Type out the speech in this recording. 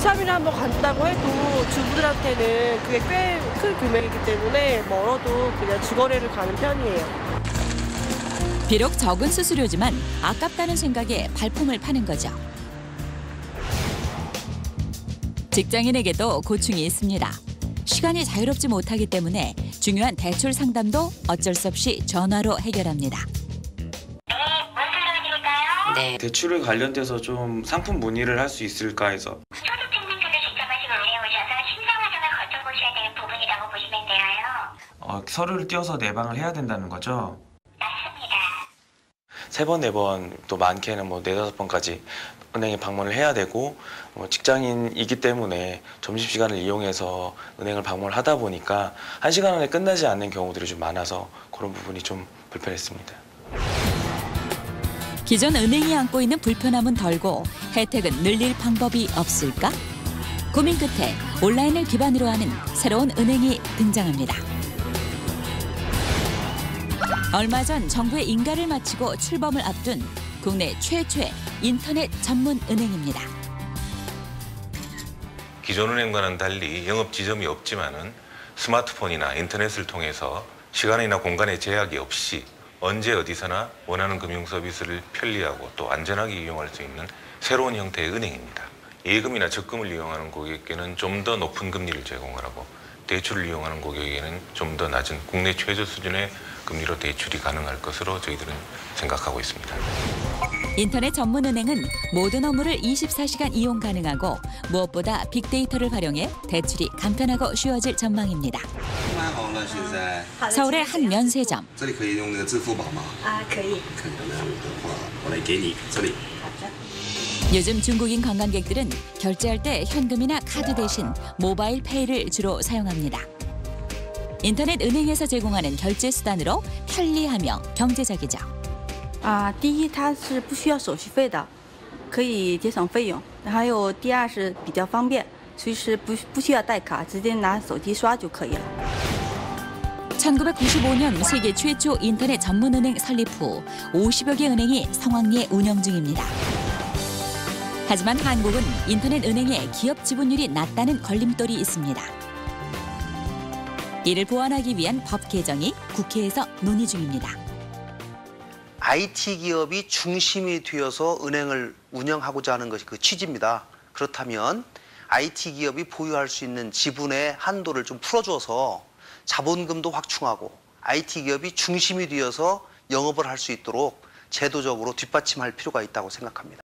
2, 3일에 한번 간다고 해도 주부들한테는 그게 꽤 큰 금액이기 때문에 멀어도 그냥 주거래를 가는 편이에요. 비록 적은 수수료지만 아깝다는 생각에 발품을 파는 거죠. 직장인에게도 고충이 있습니다. 시간이 자유롭지 못하기 때문에 중요한 대출 상담도 어쩔 수 없이 전화로 해결합니다. 네. 대출을 관련돼서 좀 상품 문의를 할 수 있을까 해서. 소득증명서를 직접 하시고 은행에 오셔서 신상화전을 거쳐보셔야 되는 부분이라고 보시면 돼요. 서류를 띄워서 내방을 해야 된다는 거죠? 맞습니다. 3번, 4번, 또 많게는 4, 5번까지 은행에 방문을 해야 되고 직장인이기 때문에 점심시간을 이용해서 은행을 방문을 하다 보니까 1시간 안에 끝나지 않는 경우들이 좀 많아서 그런 부분이 좀 불편했습니다. 기존 은행이 안고 있는 불편함은 덜고 혜택은 늘릴 방법이 없을까? 고민 끝에 온라인을 기반으로 하는 새로운 은행이 등장합니다. 얼마 전 정부의 인가를 마치고 출범을 앞둔 국내 최초의 인터넷 전문 은행입니다. 기존 은행과는 달리 영업 지점이 없지만은 스마트폰이나 인터넷을 통해서 시간이나 공간의 제약이 없이 언제 어디서나 원하는 금융 서비스를 편리하고 또 안전하게 이용할 수 있는 새로운 형태의 은행입니다. 예금이나 적금을 이용하는 고객에게는 좀 더 높은 금리를 제공을 하고 대출을 이용하는 고객에게는 좀 더 낮은 국내 최저 수준의 금리로 대출이 가능할 것으로 저희들은 생각하고 있습니다. 인터넷 전문 은행은 모든 업무를 24시간 이용 가능하고 무엇보다 빅데이터를 활용해 대출이 간편하고 쉬워질 전망입니다. 서울의 한 면세점. 요즘 중국인 관광객들은 결제할 때 현금이나 카드 대신 모바일 페이를 주로 사용합니다. 인터넷 은행에서 제공하는 결제 수단으로 편리하며 경제적이죠. 第一，它是不需要手续费的，可以节省费用。还有第二是比较方便，随时不需要带卡，直接拿手机刷就可以了。 1995년 세계 최초 인터넷 전문 은행 설립 후 50여 개 은행이 성황리에 운영 중입니다. 하지만 한국은 인터넷 은행의 기업 지분율이 낮다는 걸림돌이 있습니다. 이를 보완하기 위한 법 개정이 국회에서 논의 중입니다. IT 기업이 중심이 되어서 은행을 운영하고자 하는 것이 그 취지입니다. 그렇다면 IT 기업이 보유할 수 있는 지분의 한도를 좀 풀어줘서 자본금도 확충하고 IT 기업이 중심이 되어서 영업을 할 수 있도록 제도적으로 뒷받침할 필요가 있다고 생각합니다.